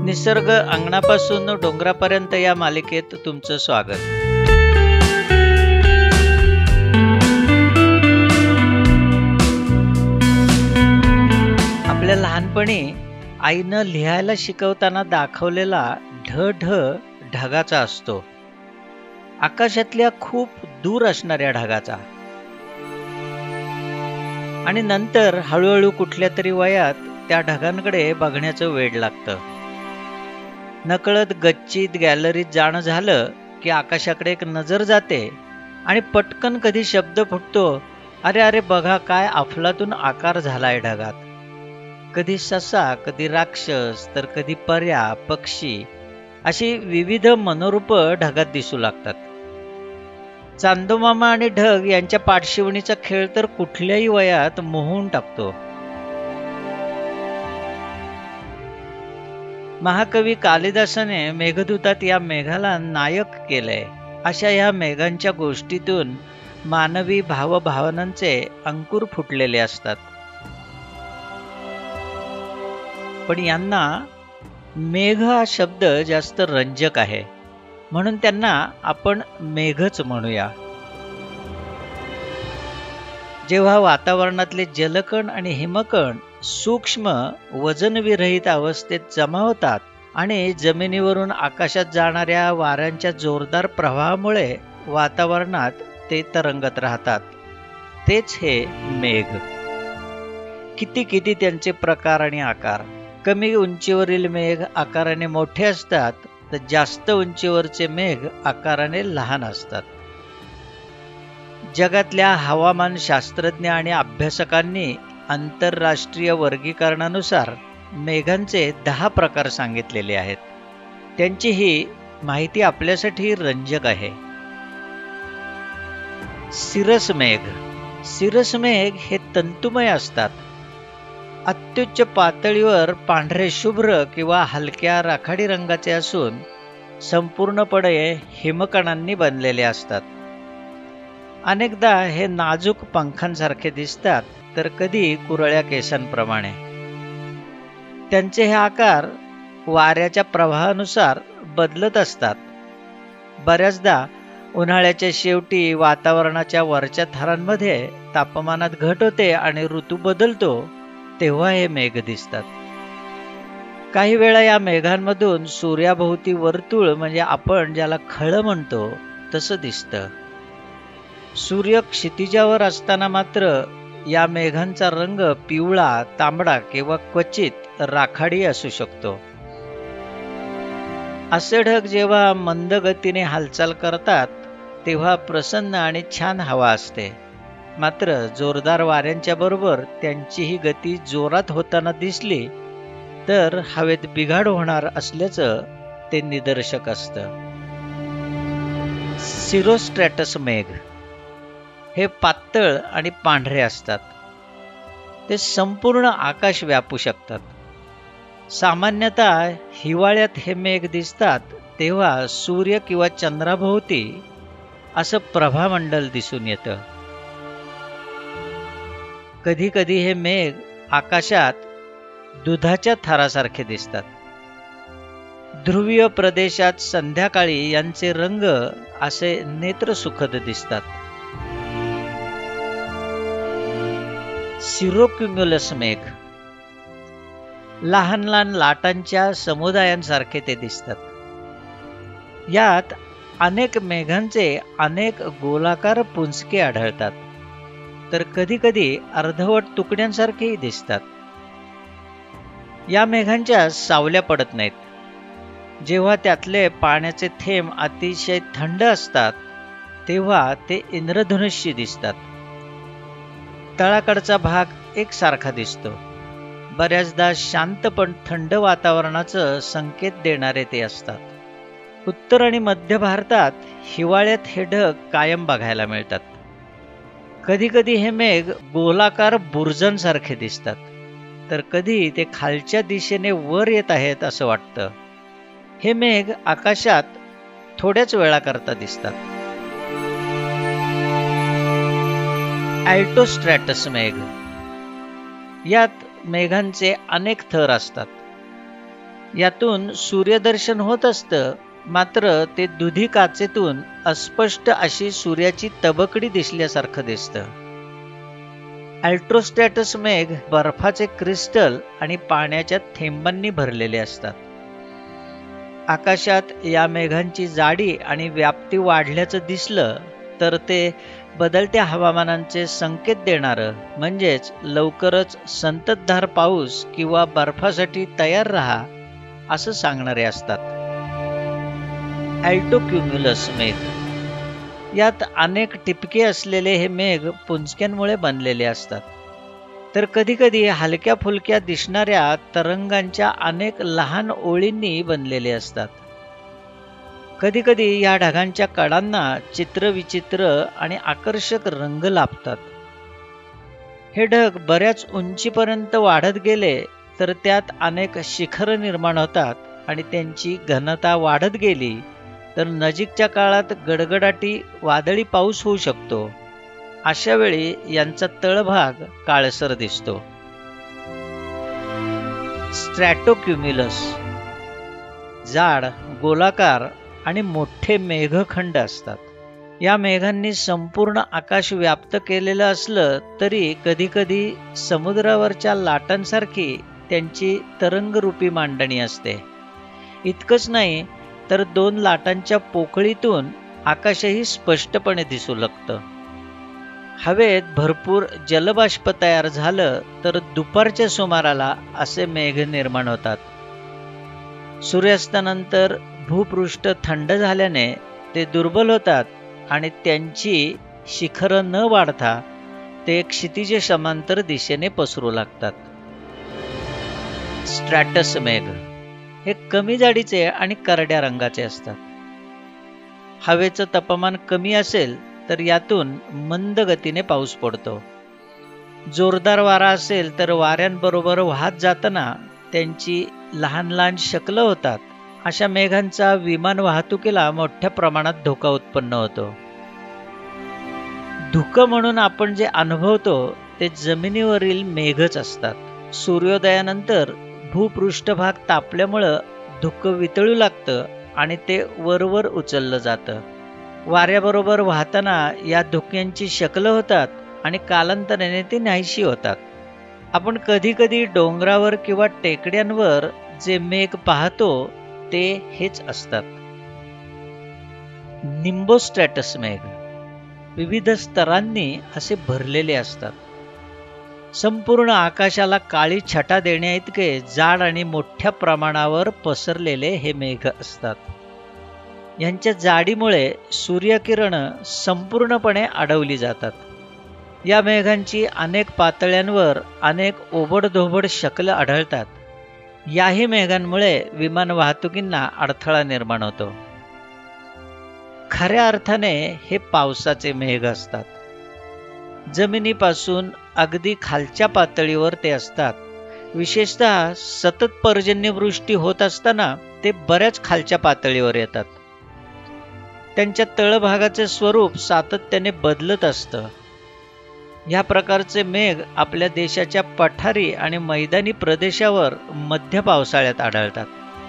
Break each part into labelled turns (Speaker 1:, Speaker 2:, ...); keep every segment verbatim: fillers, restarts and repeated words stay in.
Speaker 1: निसर्ग अंगणापासून डोंगरापर्यंत या मालिकेत तुमचं स्वागत. आपल्या लहानपणी आईनं लिहायला शिकवताना दाखवलेला ढ ढ ढगाचा असतो, आकाशातल्या खूप दूर असणाऱ्या ढगाचा. आणि नंतर हळूहळू कुठल्या तरी वयात त्या ढगांकडे बघण्याचं वेड लागतं. नकळत गच्चीत गॅलरीत जाणं झालं की आकाशाकडे एक नजर जाते आणि पटकन कधी शब्द फुटतो, अरे अरे बघा काय अफलातून आकार झालाय ढगात. कधी ससा, कधी राक्षस, तर कधी पर्या, पक्षी, अशी विविध मनोरूप ढगात दिसू लागतात. चांदोमामा आणि ढग यांच्या पाठशिवणीचा खेळ तर कुठल्याही वयात मोहून टाकतो. महाकवी कालिदासाने मेघदूतात या मेघाला नायक केलंय. अशा या मेघांच्या गोष्टीतून मानवी भावभावनांचे अंकुर फुटलेले असतात. पण यांना मेघ हा शब्द जास्त रंजक आहे, म्हणून त्यांना आपण मेघच म्हणूया. जेव्हा वातावरणातले जलकण आणि हिमकण सूक्ष्म वजनविरहित अवस्थेत जमा होतात आणि जमिनीवरून आकाशात जाणाऱ्या वाऱ्यांच्या जोरदार प्रवाहामुळे वातावरणात ते तरंगत राहतात, तेच हे मेघ. किती किती त्यांचे प्रकार आणि आकार. कमी उंचीवरील मेघ आकाराने मोठे असतात, तर जास्त उंचीवरचे मेघ आकाराने लहान असतात. जगातल्या हवामान शास्त्रज्ञ आणि अभ्यासकांनी आंतरराष्ट्रीय वर्गीकरणानुसार मेघांचे दहा प्रकार सांगितलेले आहेत. त्यांची ही माहिती आपल्यासाठी रंजक आहे. सिरस मेघ. सिरस मेघ हे तंतुमय असतात. अत्युच्च पातळीवर पांढरे शुभ्र किंवा हलक्या राखाडी रंगाचे असून संपूर्णपणे हिमकणांनी बनलेले असतात. अनेकदा हे नाजूक पंखांसारखे दिसतात, तर कधी कुरळ्या केसांप्रमाणे. त्यांचे हे आकार वाऱ्याच्या प्रवाहानुसार बदलत असतात. बऱ्याचदा उन्हाळ्याच्या शेवटी वातावरणाच्या वरच्या थरांमध्ये तापमानात घट होते आणि ऋतू बदलतो, तेव्हा हे मेघ दिसतात. काही वेळा या मेघांमधून सूर्याभोवती वर्तुळ, म्हणजे आपण ज्याला खळं म्हणतो, तसं दिसतं. सूर्य क्षितिजावर असताना मात्र या मेघांचा रंग पिवळा, तांबडा किंवा क्वचित राखाडी असू शकतो. असे ढग जेव्हा मंद गतीने हालचाल करतात तेव्हा प्रसन्न आणि छान हवा असते. मात्र जोरदार वाऱ्यांच्या बरोबर त्यांची ही गती जोरात होताना दिसली तर हवेत बिघाड होणार असल्याचं ते निदर्शक असतं. सिरोस्ट्रॅटस मेघ हे पातळ आणि पांढरे असतात. ते संपूर्ण आकाश व्यापू शकतात. सामान्यतः हिवाळ्यात हे मेघ दिसतात तेव्हा सूर्य किंवा चंद्राभोवती असं प्रभामंडल दिसून येतं. कधी कधी हे मेघ आकाशात दुधाच्या थरासारखे दिसतात. ध्रुवीय प्रदेशात संध्याकाळी यांचे रंग असे नेत्रसुखद दिसतात. सिरोक्युम्युलस मेघ लहान लहान लाटांच्या समुदायांसारखे ते दिसतात. यात अनेक मेघांचे अनेक गोलाकार पुंजके आढळतात, तर कधी कधी अर्धवट तुकड्यांसारखेही दिसतात. या मेघांच्या सावल्या पडत नाहीत. जेव्हा त्यातले पाण्याचे थेंब अतिशय थंड असतात तेव्हा ते इंद्रधनुष्य दिसतात. तळाकडचा भाग एकसारखा दिसतो. बऱ्याचदा शांत पण थंड वातावरणाचं संकेत देणारे ते असतात. उत्तर आणि मध्य भारतात हिवाळ्यात हे ढग कायम बघायला मिळतात. कधी कधी हे मेघ गोलाकार बुर्जांसारखे दिसतात, तर कधी ते खालच्या दिशेने वर येत आहेत असं वाटतं. हे मेघ आकाशात थोड्याच वेळाकरता दिसतात. अल्टोस्ट्रॅटस मेघ. यात मेघांचे अनेक थर असतात. यातून सूर्यदर्शन होत असतं, मात्र ते दुधी काचेतून अस्पष्ट अशी सूर्याची तबकडी दिसल्यासारखं दिसतं. अल्ट्रोस्टॅटस मेघ बर्फाचे क्रिस्टल आणि पाण्याच्या थेंबांनी भरलेले असतात. आकाशात या मेघांची जाडी आणि व्याप्ती वाढल्याचं दिसलं तर ते बदलत्या हवामानांचे संकेत देणारं, म्हणजेच लवकरच संततधार पाऊस किंवा बर्फासाठी तयार राहा असं सांगणारे असतात. अल्टोक्युम्युलस मेघ. यात अनेक टिपके असलेले हे मेघ पुंजक्यांमुळे बनलेले असतात. तर कधीकधी हलक्या फुलक्या दिसणाऱ्या तरंगांच्या अनेक लहान ओळींनी बनलेले असतात. कधीकधी या ढगांच्या कडांना चित्रविचित्र आणि आकर्षक रंग लाभतात. हे ढग बऱ्याच उंचीपर्यंत वाढत गेले तर त्यात अनेक शिखर निर्माण होतात आणि त्यांची घनता वाढत गेली तर नजीकच्या काळात गडगडाटी वादळी पाऊस होऊ शकतो. अशा वेळी यांचा तळभाग काळसर दिसतो. स्ट्रॅटोक्युम्युलस. जाड, गोलाकार आणि मोठे मेघखंड असतात. या मेघांनी संपूर्ण आकाश व्याप्त केलेलं असलं तरी कधीकधी समुद्रावरच्या लाटांसारखी त्यांची तरंगरूपी मांडणी असते. इतकंच नाही तर दोन लाटांच्या पोकळीतून आकाशही स्पष्टपणे दिसू लागतं. हवेत भरपूर जलबाष्प तयार झालं तर दुपारच्या सुमाराला असे मेघ निर्माण होतात. सूर्यास्तानंतर भूपृष्ठ थंड झाल्याने ते दुर्बल होतात आणि त्यांची शिखरं न वाढता ते क्षितिज समांतर दिशेने पसरू लागतात. स्ट्रॅटस मेघ हे कमी जाडीचे आणि करड्या रंगाचे असतात. हवेचं तापमान कमी असेल तर यातून मंद गतीने पाऊस पडतो. जोरदार वारा असेल तर वाऱ्यांबरोबर वाहत जाताना त्यांची लहान लहान शकलं होतात. अशा मेघांचा विमान वाहतुकीला मोठ्या प्रमाणात धोका उत्पन्न होतो. धुकं म्हणून आपण जे अनुभवतो ते जमिनीवरील मेघच असतात. सूर्योदयानंतर भूपृष्ठभाग तापल्यामुळं धुकं वितळू लागतं आणि ते वरवर उचललं जातं. वाऱ्याबरोबर वाहताना या धुक्यांची शकलं होतात आणि कालांतराने ती नाहीशी होतात. आपण कधी कधी डोंगरावर किंवा टेकड्यांवर जे मेघ पाहतो ते हेच असतात. निम्बोस्ट्रॅटस मेघ विविध स्तरांनी असे भरलेले असतात. संपूर्ण आकाशाला काळी छटा देण्याइतके जाड आणि मोठ्या प्रमाणावर पसरलेले हे मेघ असतात. यांच्या जाडीमुळे सूर्यकिरण संपूर्णपणे अडवली जातात. या मेघांची अनेक पातळ्यांवर अनेक ओबडधोबड शकलं आढळतात. याही मेघांमुळे विमान वाहतुकींना अडथळा निर्माण होतो. खऱ्या अर्थाने हे पावसाचे मेघ असतात. जमिनीपासून अगदी खालच्या पातळीवर ते असतात. विशेषतः सतत पर्जन्यवृष्टी होत असताना ते बऱ्याच खालच्या पातळीवर येतात. त्यांच्या तळभागाचे स्वरूप सातत्याने बदलत असतं. या प्रकारचे मेघ आपल्या देशाच्या पठारी आणि मैदानी प्रदेशावर मध्य पावसाळ्यात आढळतात.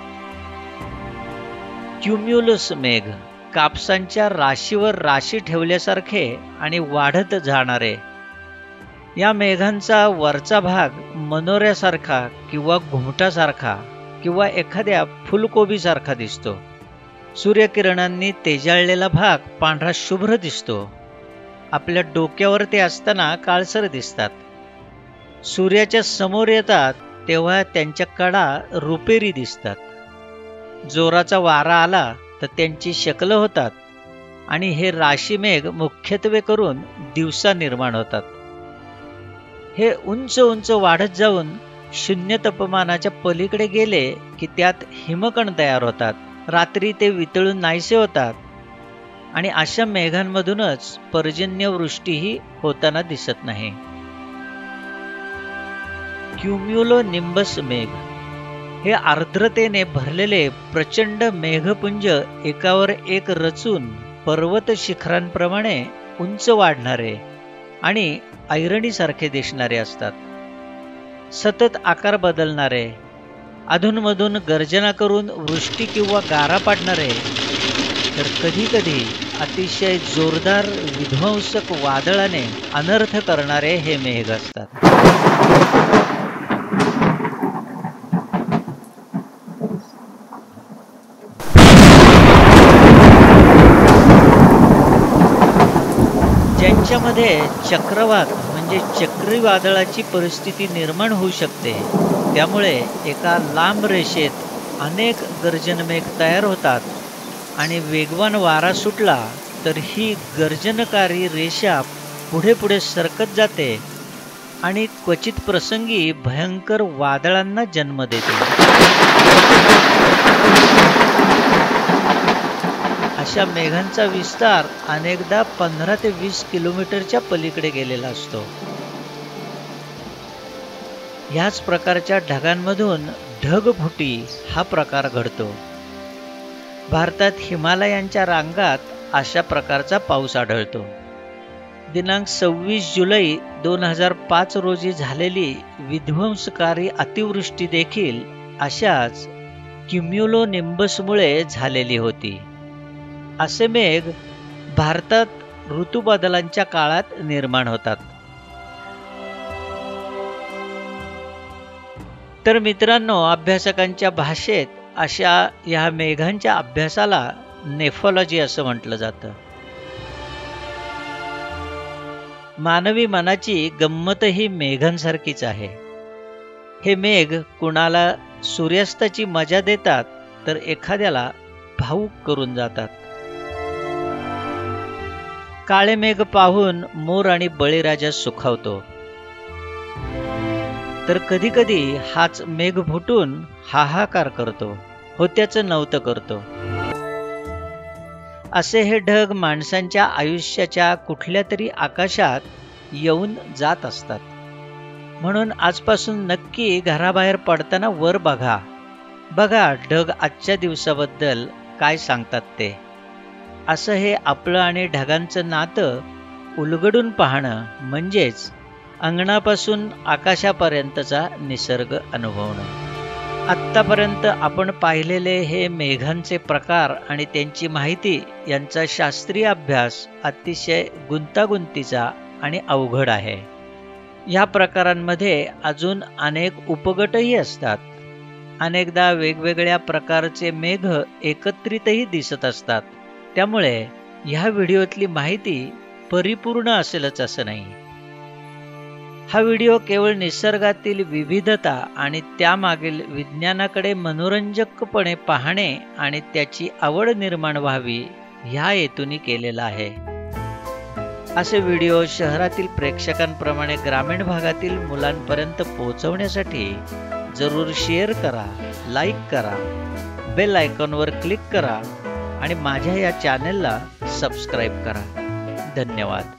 Speaker 1: क्युम्युलस मेघ कापसांच्या राशीवर राशी ठेवल्यासारखे आणि वाढत जाणारे. या मेघांचा वरचा भाग मनोऱ्यासारखा किंवा घुमटासारखा किंवा एखाद्या फुलकोबीसारखा दिसतो. सूर्यकिरणांनी तेजाळलेला भाग पांढरा शुभ्र दिसतो. आपल्या डोक्यावर ते असताना काळसर दिसतात. सूर्याच्या समोर येतात तेव्हा त्यांच्या कडा रुपेरी दिसतात. जोराचा वारा आला तर त्यांची शकलं होतात आणि हे राशी मेघ मुख्यत्वे करून दिवसा निर्माण होतात. हे उंच उंच वाढत जाऊन शून्य तापमानाच्या पलीकडे गेले की त्यात हिमकण तयार होतात. रात्री ते वितळून नाहीसे होतात आणि अशा मेघांमधूनच पर्जन्यवृष्टीही होताना दिसत नाही. क्युम्युलो निंबस मेघ हे आर्द्रतेने भरलेले प्रचंड मेघपुंज एकावर एक रचून पर्वत शिखरांप्रमाणे उंच वाढणारे आणि ऐरणीसारखे दिसणारे असतात. सतत आकार बदलणारे, अधूनमधून गर्जना करून वृष्टी किंवा गारा पाडणारे, तर कधी कधी अतिशय जोरदार विध्वंसक वादळाने अनर्थ करणारे हे मेघ असतात. ज्यांच्यामध्ये चक्रवात म्हणजे चक्रीवादळाची परिस्थिती निर्माण होऊ शकते, त्यामुळे एका लांब रेषेत अनेक गर्जनमेघ तयार होतात आणि वेगवान वारा सुटला तर ही गर्जनकारी रेषा पुढे पुढे सरकत जाते आणि क्वचित प्रसंगी भयंकर वादळांना जन्म देते. अशा मेघांचा विस्तार अनेकदा पंधरा ते वीस किलोमीटरच्या पलीकडे गेलेला असतो. ह्याच प्रकारच्या ढगांमधून ढगफुटी हा प्रकार घडतो. भारतात हिमालयांच्या रांगात अशा प्रकारचा पाऊस आढळतो. दिनांक सव्वीस जुलै दोन हजार पाच रोजी झालेली विध्वंसकारी अतिवृष्टी देखील अशाच क्युम्युलोनिंबसमुळे झालेली होती. असे मेघ भारतात ऋतुबदलांच्या काळात निर्माण होतात. तर मित्रांनो, अभ्यासकांच्या भाषेत अशा या मेघांच्या अभ्यासाला नेफॉलॉजी असं म्हटलं जातं. मानवी मनाची गंमतही मेघांसारखीच आहे. हे मेघ कुणाला सूर्यास्ताची मजा देतात, तर एखाद्याला भावुक करून जातात. काळे मेघ पाहून मोर आणि बळीराजा सुखावतो, तर कधी कधी हाच मेघ फुटून हाहाकार करतो, होत्याचं नव्हतं करतो. असे हे ढग माणसांच्या आयुष्याच्या कुठल्या तरी आकाशात येऊन जात असतात. म्हणून आजपासून नक्की घराबाहेर पडताना वर बघा. बघा ढग आजच्या दिवसाबद्दल काय सांगतात ते. असं हे आपलं आणि ढगांचं नातं उलगडून पाहणं म्हणजेच अंगणापासून आकाशापर्यंतचा निसर्ग अनुभवणं. आत्तापर्यंत आपण पाहिलेले हे मेघांचे प्रकार आणि त्यांची माहिती यांचा शास्त्रीय अभ्यास अतिशय गुंतागुंतीचा आणि अवघड आहे. या प्रकारांमध्ये अजून अनेक उपगटही असतात. अनेकदा वेगवेगळ्या प्रकारचे मेघ एकत्रितही दिसत असतात. त्यामुळे ह्या व्हिडिओतली माहिती परिपूर्ण असेलच असं नाही. हा व्हिडिओ केवळ निसर्गातील विविधता आणि त्यामागील विज्ञानाकडे मनोरंजकपणे पाहणे आणि त्याची आवड निर्माण व्हावी ह्या हेतूने केलेला आहे. असे व्हिडिओ शहरातील प्रेक्षकांप्रमाणे ग्रामीण भागातील मुलांपर्यंत पोहोचवण्यासाठी जरूर शेअर करा, लाईक करा, बेल आयकॉनवर क्लिक करा आणि माझ्या या चॅनेलला सबस्क्राईब करा. धन्यवाद.